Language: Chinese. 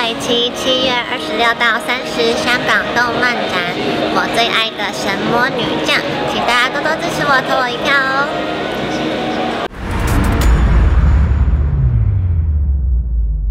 为期7月26到30香港动漫展，我最爱的神魔女将，请大家多多支持我，投我一票哦！